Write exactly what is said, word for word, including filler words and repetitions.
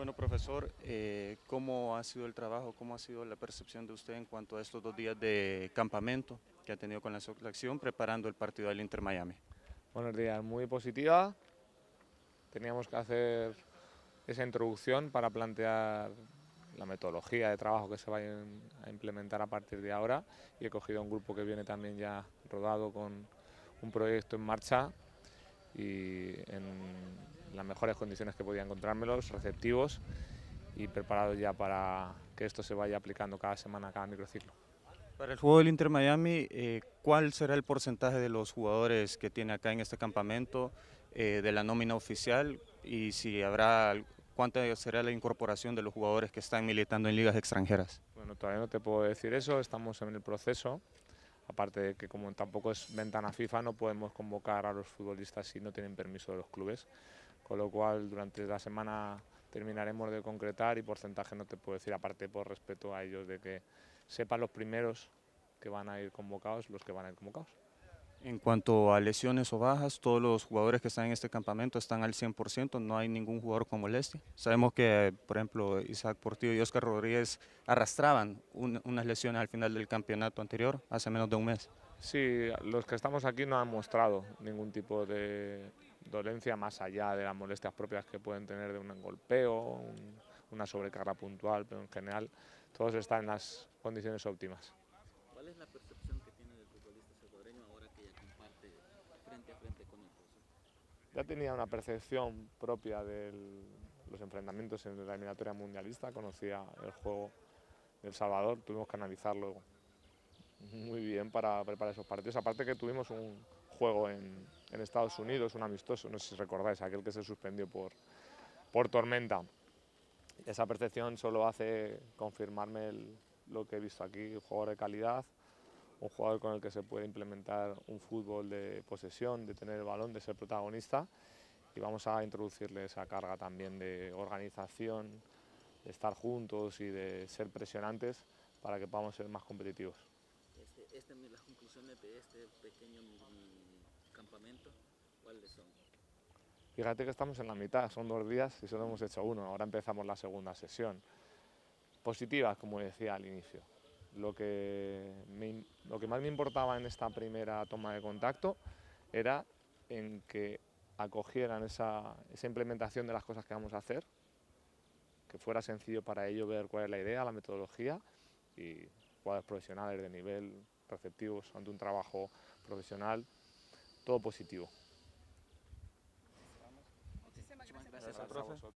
Bueno, profesor, eh, ¿cómo ha sido el trabajo, cómo ha sido la percepción de usted en cuanto a estos dos días de campamento que ha tenido con la selección preparando el partido del Inter Miami? Buenos días, muy positiva. Teníamos que hacer esa introducción para plantear la metodología de trabajo que se va a implementar a partir de ahora, y he cogido un grupo que viene también ya rodado con un proyecto en marcha y en las mejores condiciones que podía encontrármelos, receptivos y preparados ya para que esto se vaya aplicando cada semana, cada microciclo. Para el juego del Inter Miami, eh, ¿cuál será el porcentaje de los jugadores que tiene acá en este campamento eh, de la nómina oficial y si habrá, cuánta será la incorporación de los jugadores que están militando en ligas extranjeras? Bueno, todavía no te puedo decir eso, estamos en el proceso. Aparte de que como tampoco es ventana FIFA, no podemos convocar a los futbolistas si no tienen permiso de los clubes, con lo cual durante la semana terminaremos de concretar y porcentaje no te puedo decir, aparte por respeto a ellos de que sepan los primeros que van a ir convocados, los que van a ir convocados. En cuanto a lesiones o bajas, todos los jugadores que están en este campamento están al cien por ciento, no hay ningún jugador con molestia. Sabemos que, por ejemplo, Isaac Portillo y Oscar Rodríguez arrastraban un, unas lesiones al final del campeonato anterior, hace menos de un mes. Sí, los que estamos aquí no han mostrado ningún tipo de dolencia más allá de las molestias propias que pueden tener de un golpeo, un, una sobrecarga puntual, pero en general todos están en las condiciones óptimas. ¿Cuál es la percepción que tiene del futbolista salvadoreño ahora que ya comparte frente a frente con el profesor? Ya tenía una percepción propia de los enfrentamientos en la eliminatoria mundialista, conocía el juego del Salvador, tuvimos que analizarlo muy bien para preparar esos partidos. Aparte que tuvimos un juego en, en Estados Unidos, un amistoso, no sé si recordáis, aquel que se suspendió por, por tormenta. Esa percepción solo hace confirmarme el, lo que he visto aquí, un jugador de calidad, un jugador con el que se puede implementar un fútbol de posesión, de tener el balón, de ser protagonista, y vamos a introducirle esa carga también de organización, de estar juntos y de ser presionantes para que podamos ser más competitivos. Este, este, las conclusiones de este pequeño mini campamento, ¿cuáles son? Fíjate que estamos en la mitad, son dos días y solo hemos hecho uno, ahora empezamos la segunda sesión. Positivas, como decía al inicio. Lo que, me, lo que más me importaba en esta primera toma de contacto era en que acogieran esa, esa implementación de las cosas que vamos a hacer, que fuera sencillo para ellos ver cuál es la idea, la metodología, y jugadores profesionales de nivel, receptivos ante un trabajo profesional, todo positivo. Okay. Muchísimas gracias. Gracias, profe.